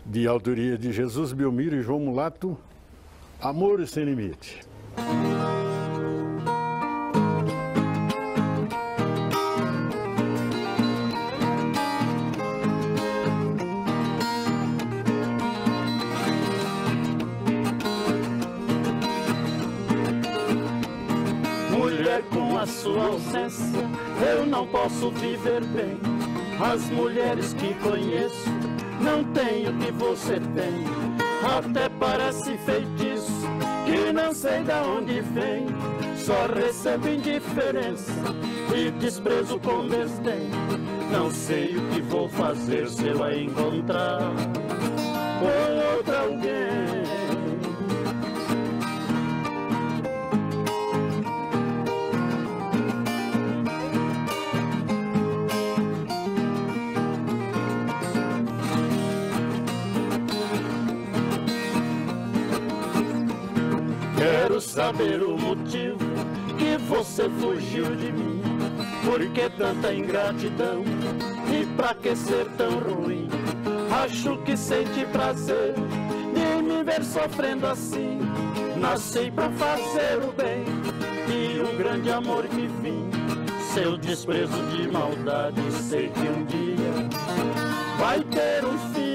De autoria de Jesus Belmiro e João Mulato, Amor Sem Limite. Mulher, com a sua ausência, eu não posso viver bem. As mulheres que conheço não têm o que você tem. Até parece feitiço que não sei de onde vem. Só recebo indiferença e desprezo com desdém. Não sei o que vou fazer se eu a encontrar com outra alguém. Quero saber o motivo que você fugiu de mim. Por que tanta ingratidão e pra que ser tão ruim? Acho que sente prazer de me ver sofrendo assim. Nasci pra fazer o bem e um grande amor que vim. Seu desprezo de maldade sei que um dia vai ter um fim.